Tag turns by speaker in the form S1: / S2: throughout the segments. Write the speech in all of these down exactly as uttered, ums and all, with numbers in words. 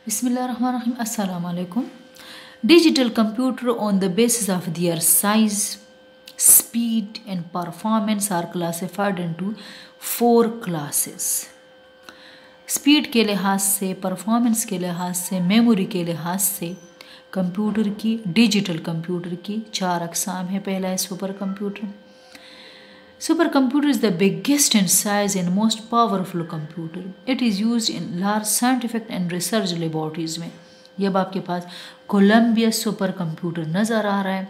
S1: Bismillahirrahmanirrahim. Assalamu alaikum. Digital computer on the basis of their size, speed and performance are classified into four classes. Speed के लिहाज से, performance के लिहाज से, memory के लिहाज से कंप्यूटर की, डिजिटल कंप्यूटर की चार अकसाम है। पहला है super computer. Super computer is the biggest in size and most powerful computer. It is used in large scientific and research laboratories में। ये अब आपके पास कोलंबिया सुपर कंप्यूटर नज़र आ रहा है।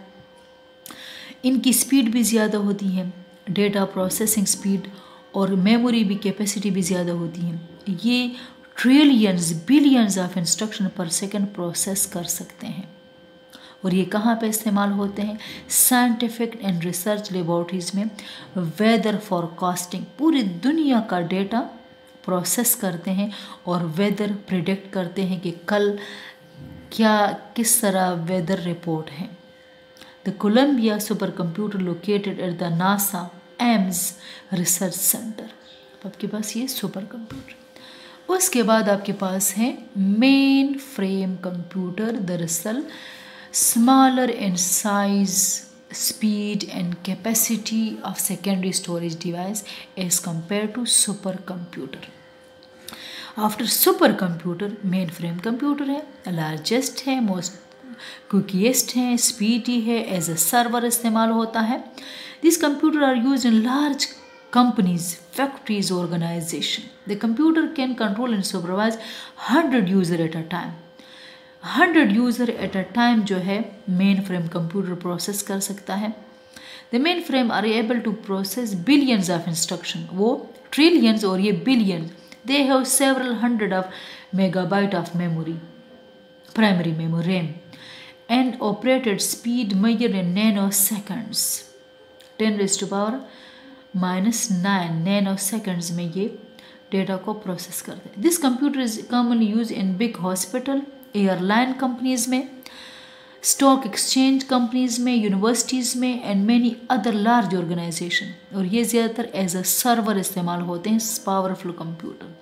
S1: इनकी स्पीड भी ज़्यादा होती है, डेटा प्रोसेसिंग स्पीड और मेमोरी भी कैपेसिटी भी ज़्यादा होती है। ये trillions billions of instruction per second process कर सकते हैं। और ये कहाँ पे इस्तेमाल होते हैं? साइंटिफिक एंड रिसर्च लेबॉर्ट्रीज में। वेदर फॉरकास्टिंग, पूरी दुनिया का डेटा प्रोसेस करते हैं और वेदर प्रिडिक्ट करते हैं कि कल क्या किस तरह वेदर रिपोर्ट है। The Columbia super computer located at the NASA Ames research centre. आपके पास ये सुपर कंप्यूटर। उसके बाद आपके पास है मेन फ्रेम कंप्यूटर। दरअसल smaller in size, speed and capacity of secondary storage device as compared to supercomputer. After supercomputer, mainframe computer है, largest है, most quickest है, speedy है, as a server इस्तेमाल होता है। These computers are used in large companies, factories, organization. The computer can control and supervise one hundred user at a time. Hundred user at a time जो है mainframe computer process कर सकता है। The mainframe are able to process billions of instruction. वो trillions और ये billions, they have several hundred of megabyte of memory, primary memory RAM and operated speed measure in nano seconds, ten raise to power minus nine nano seconds में ये data को process करते हैं। This computer is commonly use in big hospital, airline companies में, stock exchange companies में, universities में and many other large organisation. और ये ज़्यादातर एज अ सर्वर इस्तेमाल होते हैं, पावरफुल कंप्यूटर।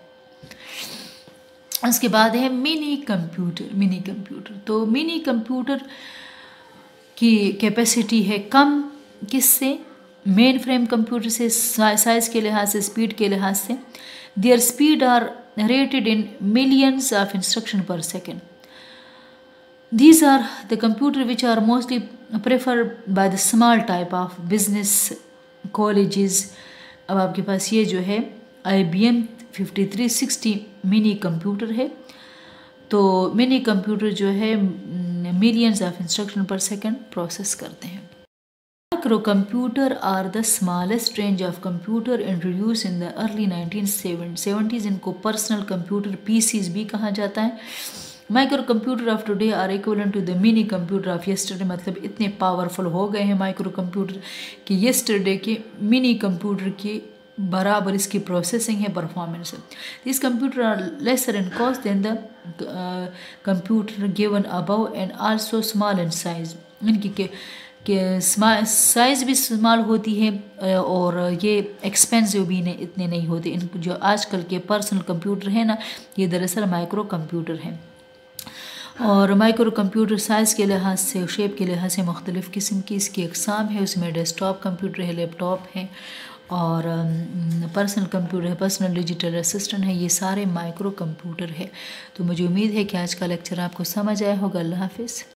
S1: उसके बाद है मिनी कंप्यूटर। मिनी कंप्यूटर तो मिनी कंप्यूटर की कैपेसिटी है कम, किससे? मेन फ्रेम कंप्यूटर से, साइज के लिहाज से, स्पीड के लिहाज से। Their speed are rated in millions of instruction per second. These are the computer which are mostly preferred by the small type of business colleges. अब आपके पास ये जो है I B M fifty three sixty mini computer है। तो mini computer जो है millions of instruction per second process करते हैं। Microcomputer are the smallest range of computer introduced in the early nineteen seventies. इनको पर्सनल कंप्यूटर पी सीज़ भी कहा जाता है। Micro computer of today are equivalent to the mini computer of yesterday. मतलब इतने powerful हो गए हैं माइक्रो कंप्यूटर कि यस्टरडे के मिनी कंप्यूटर के बराबर इसकी प्रोसेसिंग है, परफॉर्मेंस है। This computer are lesser in cost than the computer given above and also small in size. इनकी के कि साइज़ भी स्मॉल होती है और ये एक्सपेंसिव भी नहीं, इतने नहीं होते। इन जो आजकल के पर्सनल कंप्यूटर है ना, ये दरअसल माइक्रो कंप्यूटर हैं। और माइक्रो कंप्यूटर साइज़ के लिहाज से, शेप के लिहाज से मुख्तलिफ़ किस्म की इसकी अक़साम है। उसमें डेस्कटॉप कंप्यूटर है, लैपटॉप है और पर्सनल कंप्यूटर है, पर्सनल डिजिटल असिस्टेंट है। ये सारे माइक्रो कंप्यूटर है। तो मुझे उम्मीद है कि आज का लेक्चर आपको समझ आया होगा। अल्लाह हाफ़िज़।